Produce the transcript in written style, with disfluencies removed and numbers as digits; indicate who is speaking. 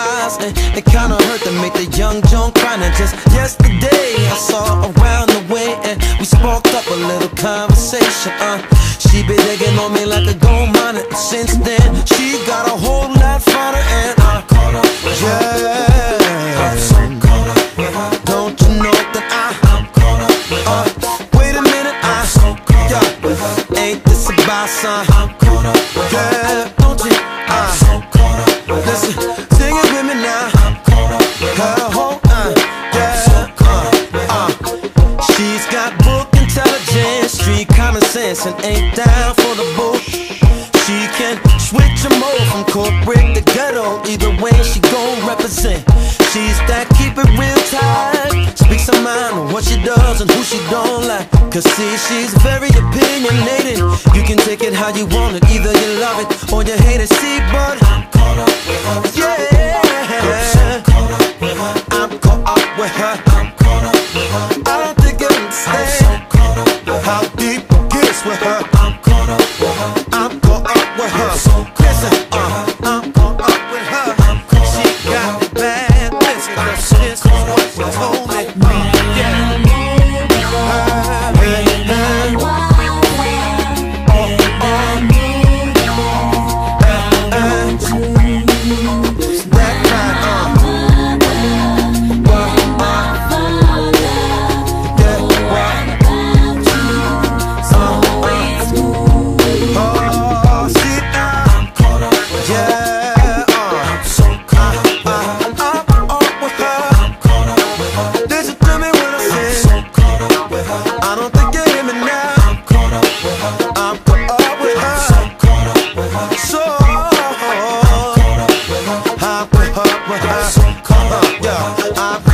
Speaker 1: eyes, and it kinda hurt to make the young Joan cry. And just yesterday I saw her around the way, and we sparked up a little conversation. She been digging on me like a gold miner, and since then she got a whole lot finer. And I caught up with her. Yeah, I'm so caught up with her. Don't you know that I'm caught up with her? Wait a minute, I'm so caught up with her. Ain't this about son? I'm caught up with her. Yeah, don't you? I'm so caught up with her. Listen, sing it with me now. I'm caught up with her. She's got book intelligence, street common sense, and ain't down for the bull. She can switch a mode from corporate to ghetto. Either way she gon' represent. She's that keep it real tight, speaks her mind on what she does and who she don't like. Cause see, she's very opinionated. You can take it how you want it, either you love it or you hate it. See, but I'm caught up with her. Yeah, I'm so caught up with her. I'm caught up with her. I'm caught up with her. I don't think I understand. I'm so caught up with her. How deep it gets with her. I'm caught up with her. I'm caught up with her. So listen, I'm caught up with her. She got it bad. Listen, this is what she told me. I'm